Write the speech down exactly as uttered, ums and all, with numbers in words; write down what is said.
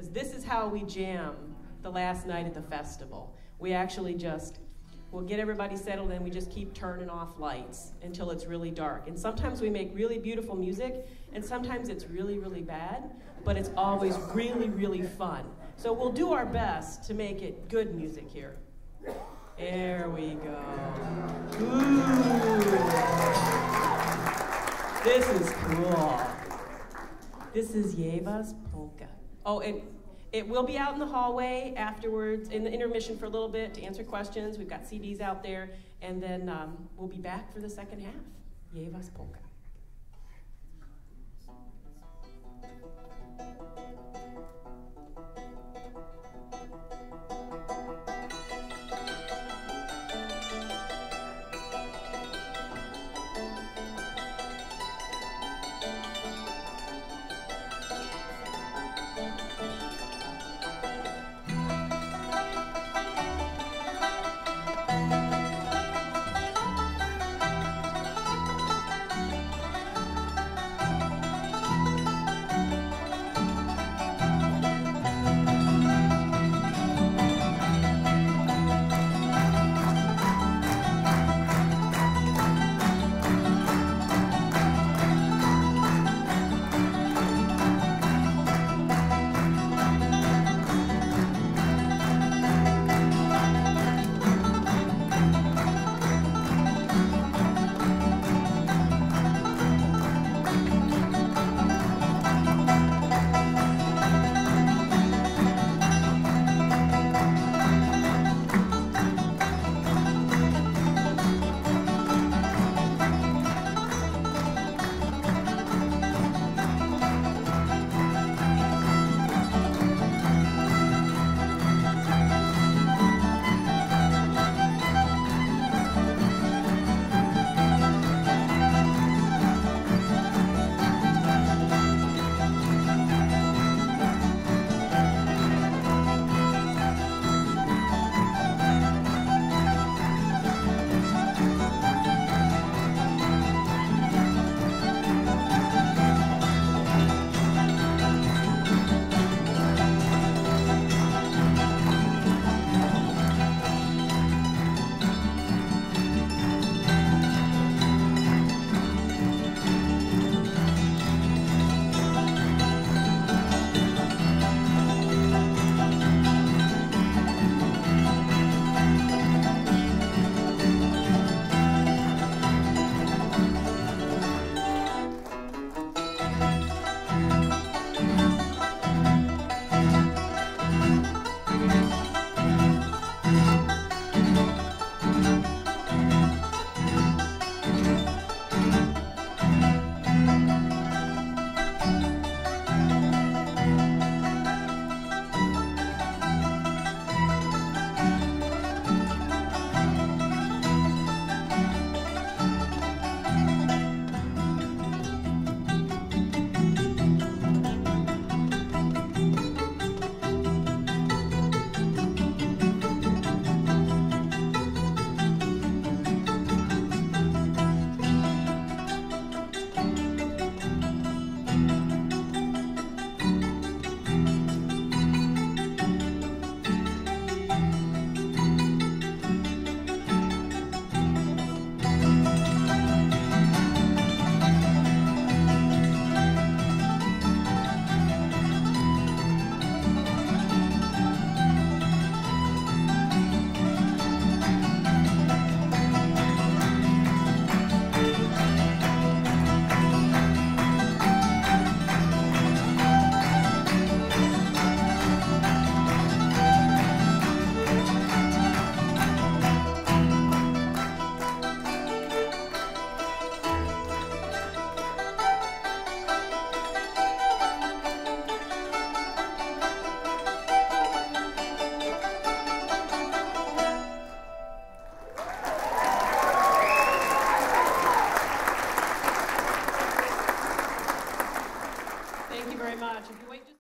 because this is how we jam the last night at the festival. We actually just, we'll get everybody settled and we just keep turning off lights until it's really dark. And sometimes we make really beautiful music, and sometimes it's really, really bad, but it's always really, really fun. So we'll do our best to make it good music here. There we go. Ooh. This is cool. This is Yeva's Polka. Oh, and it will be out in the hallway afterwards, in the intermission for a little bit to answer questions. We've got C Ds out there, and then um, we'll be back for the second half. Yeva's Polka.